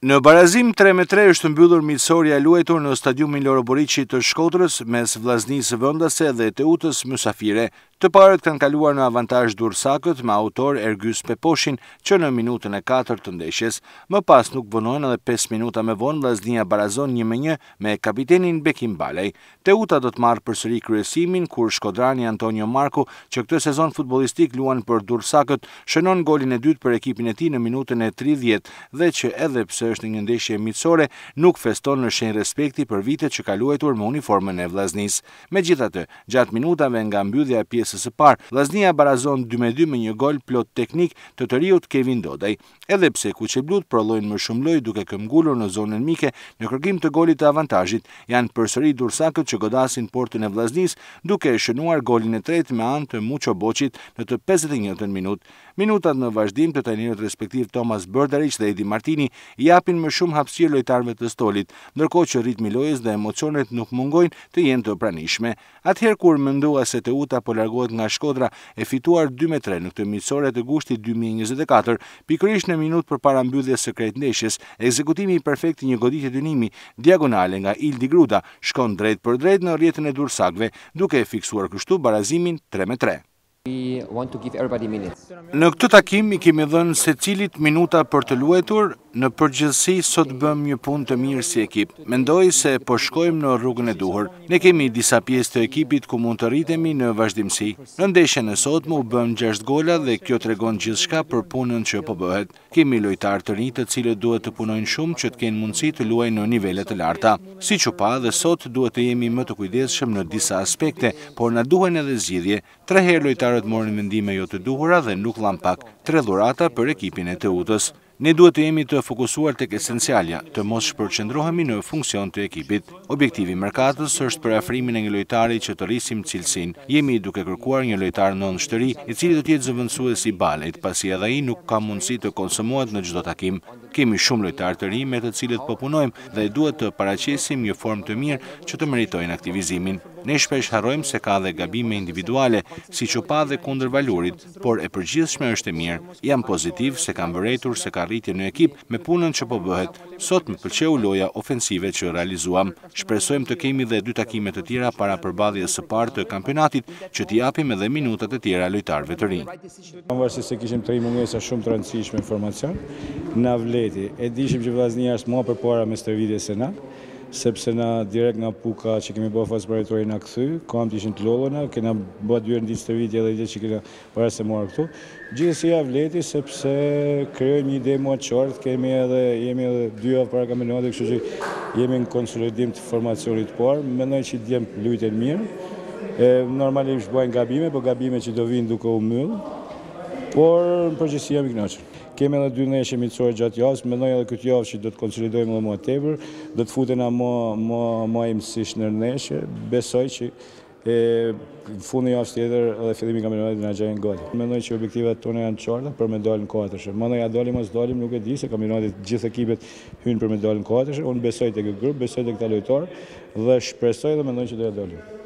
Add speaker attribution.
Speaker 1: Në Barazim 3-3 është mbyllur miqësoria e luajtur në stadiumin Loro Boriçi të Shkodrës mes Vllaznisë vendase dhe Teutës mysafire. Të parët kanë kaluar në avantazh dursakët me autor Ergjys Peposhin që në minutën e 4 të ndeshjes. Më pas nuk vonohen edhe 5 minuta me vonë Vllaznia barazon 1-1 me kapitenin Bekim Balaj. Teuta do të marrë përsëri kryesimin kur shkodrani Antonio Marku, që këtë sezon futbollistik luan për dursakët, shënon golin e dytë për ekipin e tij në minutën e 30 dhe që edhe pse është një ndeshje miqësore, nuk feston në shenjë respekti për vitet që ka luajtur me uniformën e Vllaznisë. Megjithatë, gjatë minutave nga mbyllja e pjesës së parë, Vllaznia barazon 2-2 me një gol plot teknik të riut Kevin Dodaj. Edhe pse kuqeblut prolojnë më shumë lojë duke këmbgulur në zonën mike në kërkim të golit të avantazhit, janë përsëri dursakët që godasin portën e Vllaznisë duke shënuar golin e tretë me anë të Muço Boçit në të 51-ën minutë. Minutat në vazhdim të trajnerët respektiv Thomas Berdarić dhe Edi Martini japin më shumë hapësirë lojtarëve të stolit, ndërkohë që ritmi i lojës dhe emocionet nuk mungojnë të jenë të pranishme. Atëherë kur mendua se Teuta po largohet nga Shkodra e fituar 2-3 në këtë miqësore të gushtit 2024, pikërisht në minutë përpara mbylljes së krejt ndeshjes, ekzekutimi i perfekt i një goditje dynimi diagonale nga Ildi Gruda shkon drejt për drejt në rrjetin e dursakëve, duke e fiksuar kështu barazimin 3-3. Në këtë takim i kemi dhënë secilit minuta për të luajtur. Në përgjithësi sot bëm një punë të mirë si ekip. Mendoj se po shkojmë në rrugën e duhur. Ne kemi disa pjesë të ekipit ku mund të rritemi në vazhdimsi. Në ndeshjen e sotme u bëm 6 gola dhe kjo tregon gjithçka për punën që po bëhet. Kemi lojtarë të rinj të cilët duhet të punojnë shumë që të kenë mundësi të luajnë në nivele të larta. Siç u pa dhe sot duhet të jemi më të kujdesshëm në disa aspekte, por na duhen edhe zgjidhje. 3 herë lojtarët morën mendime jo të duhura dhe nuk llan pak. 3 dhurata për ekipin e Teutës. Ne duhet të jemi të fokusuar tek esencialja, të mos shpërqendrohemi në funksion të ekipit. Objektivi i merkatës është për afrimin e një lojtari që të rrisim cilësinë. Jemi duke kërkuar një lojtar nën shtëri, i cili do të jetë zëvendësues i balait, pasi edhe ai nuk ka mundësi të konsumohet në çdo takim. Kemi shumë lojtarë të rinj me të cilët po punojmë dhe duhet të paraqesim një formë të mirë që të meritojnë aktivizimin. Ne shpesh harrojmë se ka dhe gabime individuale, siç u pa dhe kundër Valurit, por e përgjithshme është e mirë. Jam pozitiv se kam vërejtur se ka rritje në ekip me punën që po bëhet. Sot më pëlqeu loja ofensive që realizuam. Shpresojmë të kemi dhe 2 takime të tjera para përballjes së parë të kampionatit që t'i japim edhe minutat e tjera lojtarëve të rinj.
Speaker 2: Pavarësisht se kishim 3 mungesa shumë të rëndësishme informacion, na vleti. E dishim që Vllaznia është më përpara me stërvitjes se na, sepse na direkt nga puka që kemi bërë fazë paratori na kthy, kam të ishin të lollona, kena bërë 2 herë ditë stërvitje dhe ide që kena para se marr këtu. Gjithsesi ja vleti sepse krijojmë një ide më të qartë, jemi edhe 2 javë para kampionatit, kështu që jemi në konsolidim të formacionit të parë. Mendoj që djem luajtën mirë. Normalisht bëjnë gabime, por gabime që do vinë duke u mbyll. Por në përgjithësi jam i kënaqur. Kemi edhe 2 ndeshje miqësore gjatë javës, mendoj edhe këtë javë që do të konsolidojmë edhe më tepër, do të futena më imësisht në ndeshje. Besoj që fundi javës tjetër edhe fillimi i kampionatit na gjejnë gol. Mendoj që objektivat tona janë të qarta për me dalë në katërshë. Mendoj ja dalim mos dalim, nuk e di se kampionatit gjithë ekipet hyjnë për me dalë në katërshë. Unë besoj tek ky grup, besoj tek këta lojtarë dhe shpresoj dhe mendoj që do ja dalim.